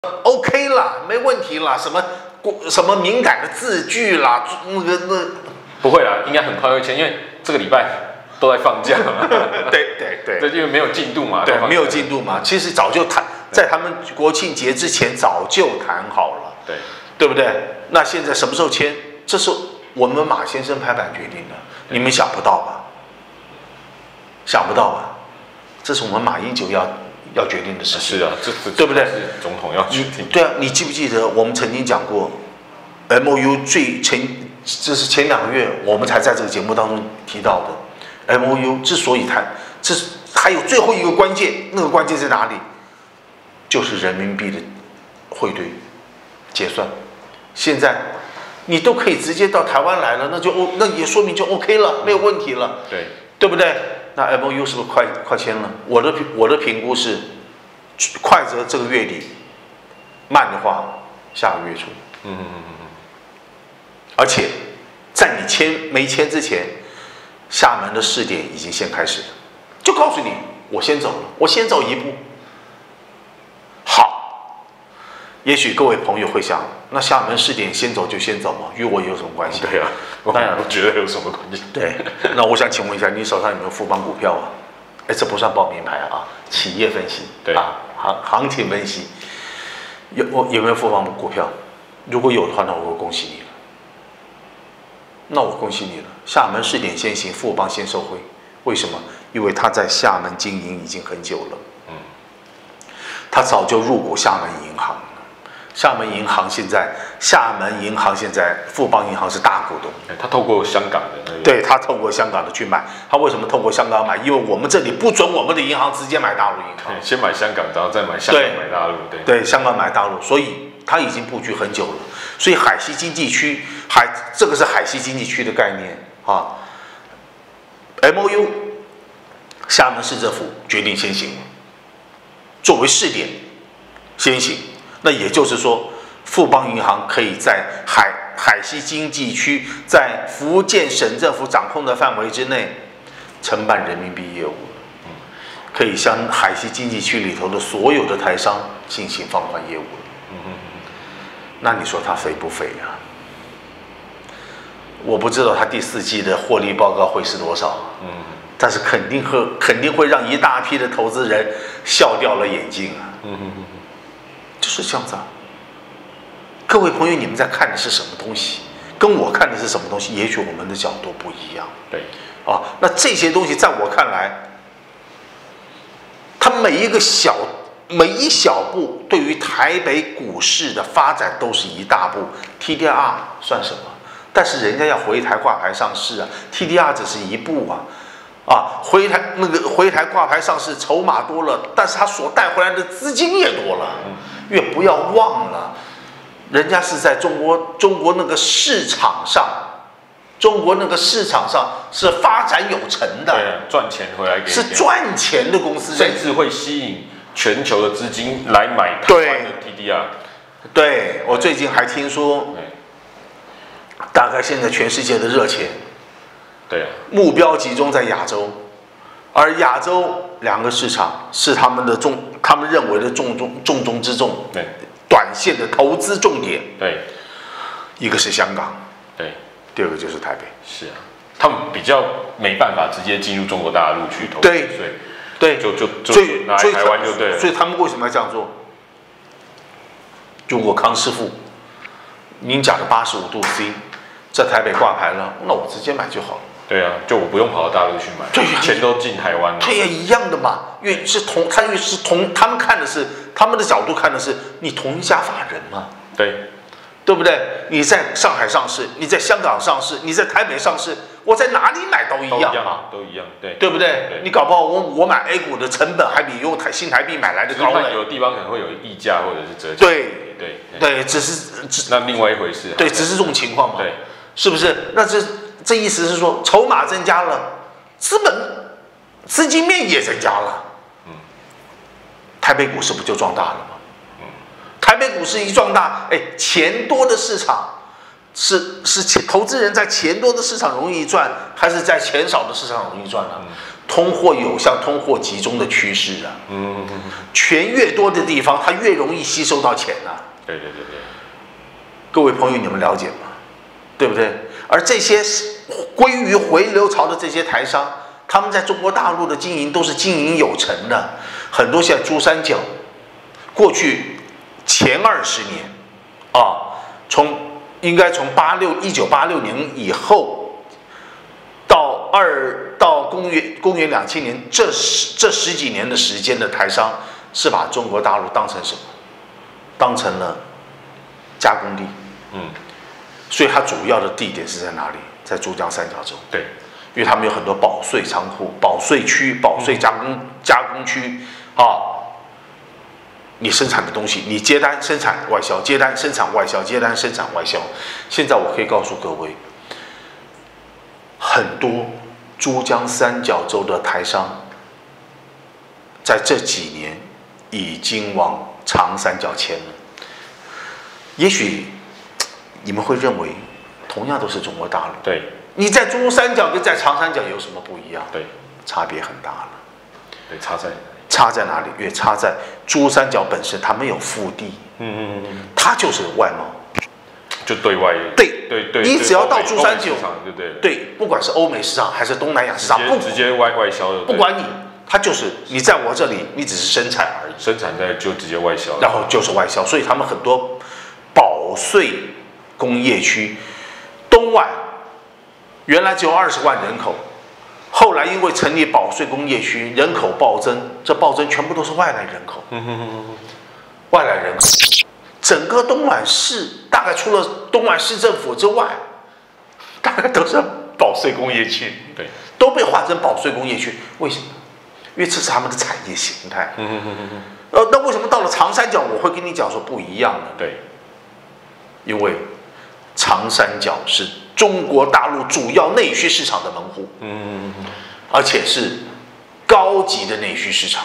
OK 啦，没问题啦，什么敏感的字句啦，那不会啦，应该很快会签，因为这个礼拜都在放假嘛。 对， 这因为没有进度嘛。 对，没有进度嘛，其实早就谈，在他们国庆节之前早就谈好了，对不对？那现在什么时候签？这是我们马先生拍板决定的，你们想不到吧？想不到吧？这是我们马英九要决定的事情。 是啊，这对不对？ 是总统要决定。 对啊，你记不记得我们曾经讲过 ，MOU 这是前2个月我们才在这个节目当中提到的 MOU 之所以谈，这还有最后一个关键，那个关键在哪里？就是人民币的汇兑结算。现在你都可以直接到台湾来了，那也说明就 OK 了，没有问题了，对不对？那 MOU 是不是快签了？我的评估是，快则这个月底，慢的话下个月初。而且在你没签之前，厦门的试点已经先开始了，就告诉你我先走了，我先走一步。好，也许各位朋友会想，那厦门试点先走就先走嘛，与我有什么关系？ 对啊，我当然不觉得有什么关系。 对，那我想请问一下，你手上有没有富邦股票啊？这不算报名牌啊，企业分析， 对啊，行情分析，有没有富邦股票？如果有的话，那我恭喜你了。那我恭喜你了，厦门试点先行，富邦先受惠。为什么？因为他在厦门经营已经很久了，他早就入股厦门银行了。厦门银行现在富邦银行是大股东， 他透过香港的那个， 对，他透过香港的去买。他为什么透过香港买？因为我们这里不准我们的银行直接买大陆银行， 先买香港，然后再买香港买大陆， 对，香港买大陆，所以他已经布局很久了。所以海西经济区，这个是海西经济区的概念啊。MOU， 厦门市政府决定先行，作为试点先行。那也就是说，富邦银行可以在海西经济区，在福建省政府掌控的范围之内，承办人民币业务，可以向海西经济区里头的所有的台商进行放宽业务。那你说它肥不肥啊？我不知道它第4季的获利报告会是多少，但是肯定会让一大批的投资人笑掉了眼睛啊。就是这样子啊。各位朋友，你们在看的是什么东西？跟我看的是什么东西？也许我们的角度不一样。 对。 那这些东西在我看来，它每一小步对于台北股市的发展都是一大步。TDR 算什么？但是人家要回台挂牌上市啊 ，TDR 只是一步啊。回台挂牌上市，筹码多了，但是它所带回来的资金也多了。越不要忘了，人家是在中国那个市场上，是发展有成的， 对，赚钱回来给你， 是赚钱的公司， 甚至会吸引全球的资金来买台湾的 TDR。 对，我最近还听说，大概现在全世界的热钱，目标集中在亚洲，而亚洲2个市场是他们认为的重中之重，短线的投资重点，一个是香港，第2个就是台北， 是啊，他们比较没办法直接进入中国大陆去投资，所以拿来台湾就对了， 所以他们为什么要这样做？如果康师傅，您讲的85度 C 在台北挂牌了，那我直接买就好了。 对啊，就我不用跑到大陆去买，钱都进台湾了。 它也一样的嘛，因为他们看的是他们的角度看的是你同一家法人嘛，对不对？你在上海上市，你在香港上市，你在台北上市，我在哪里买都一样嘛， 都一样， 对不对？你搞不好我买 A 股的成本还比用新台币买来的高嘞。 有的地方可能会有溢价或者是折价。 对，只是那另外一回事。 对，只是这种情况嘛。 对， 是不是？那这意思是说，筹码增加了，资金面也增加了。台北股市不就壮大了吗？台北股市一壮大，钱多的市场是投资人在钱多的市场容易赚，还是在钱少的市场容易赚呢？ 通货有向通货集中的趋势啊。钱越多的地方，它越容易吸收到钱啊。 对。 各位朋友，你们了解吗？对不对？而这些归于回流潮的这些台商，他们在中国大陆的经营都是经营有成的，很多像珠三角，过去前20年啊，应该从1986年以后到公元2000年这十几年的时间的台商，是把中国大陆当成什么？当成了加工地。所以它主要的地点是在哪里？在珠江三角洲。对，因为他们有很多保税仓库、保税区、保税加工区啊。你生产的东西，你接单生产外销，接单生产外销，接单生产外销。现在我可以告诉各位，很多珠江三角洲的台商，在这几年已经往长三角迁了。也许你们会认为，同样都是中国大陆， 对， 你在珠三角跟在长三角有什么不一样？ 对， 差别很大了。 对， 差在哪里？因为差在珠三角本身它没有腹地，它就是外贸， 就对外。对， 你只要到珠三角， 对， 不管是欧美市场还是东南亚市场， 直接外销的， 不管你，它就是你在我这里，你只是生产而已， 生产在就直接外销， 然后就是外销，所以他们很多保税工业区，东莞原来只有20万人口。后来因为成立保税工业区，人口暴增，这暴增全部都是外来人口。外来人口，整个东莞市大概除了东莞市政府之外，大概都是保税工业区。 对， 都被划成保税工业区。为什么？因为这是他们的产业形态。那为什么到了长三角，我会跟你讲说不一样呢？ 对， 因为长三角是中国大陆主要内需市场的门户，而且是高级的内需市场。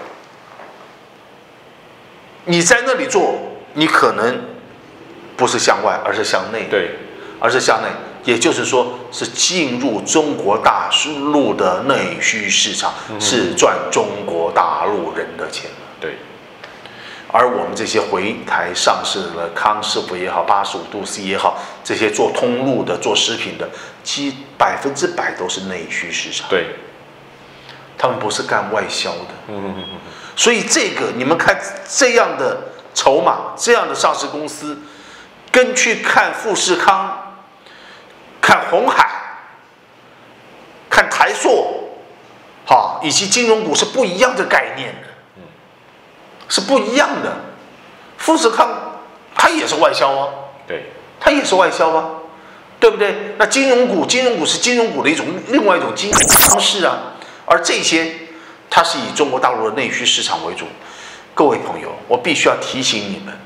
你在那里做，你可能不是向外，而是向内， 对， 而是向内，也就是说是进入中国大陆的内需市场，是赚中国大陆人的钱。 对。 而我们这些回台上市的康师傅也好，85度 C 也好，这些做通路的、做食品的，100%都是内需市场。 对， 他们不是干外销的。所以这个你们看这样的筹码，这样的上市公司，跟去看富士康、看鸿海、看台塑，以及金融股是不一样的概念的。是不一样的。富士康它也是外销啊， 对， 它也是外销啊，对不对？那金融股是金融股的另外一种经营方式啊，而这些它是以中国大陆的内需市场为主。各位朋友，我必须要提醒你们，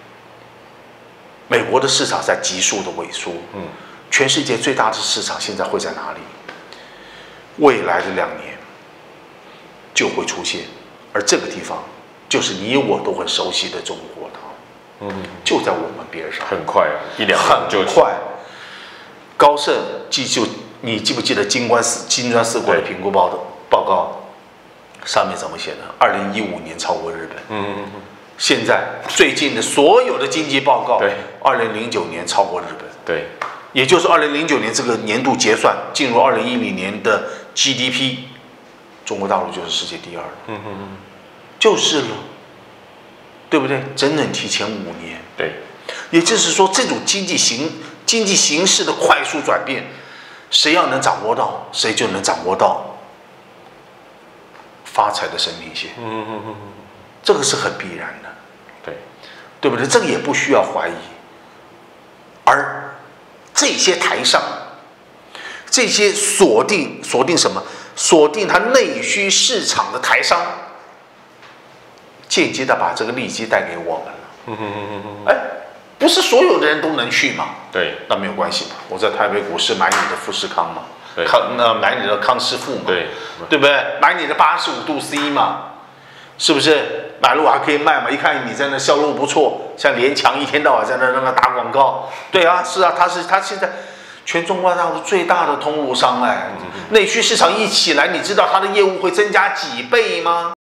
美国的市场在急速的萎缩，全世界最大的市场现在会在哪里？未来的2年就会出现，而这个地方就是你我都很熟悉的中国大陆，就在我们边上， 很快啊，1-2年就很快。高盛你记不记得金砖四国的评估报告上面怎么写的？2015年超过日本，现在最近的所有的经济报告，对，2009年超过日本， 对， 也就是2009年这个年度结算进入2010年的 GDP， 中国大陆就是世界第2了，就是了，对不对？整整提前5年， 对， 也就是说，这种经济形势的快速转变，谁要能掌握到，谁就能掌握到发财的生命线，这个是很必然的，对不对？这个也不需要怀疑。而这些台商，这些锁定什么？锁定它内需市场的台商，间接的把这个利基带给我们了。不是所有的人都能去嘛？ 对， 那没有关系嘛。我在台北股市买你的富士康嘛，买你的康师傅嘛，对不对？买你的85度 C 嘛，是不是？买了我还可以卖嘛？一看你在那销路不错，像联强一天到晚在那打广告，对啊，是啊，他现在全中国大陆最大的通路商哎，内需市场一起来，你知道它的业务会增加几倍吗？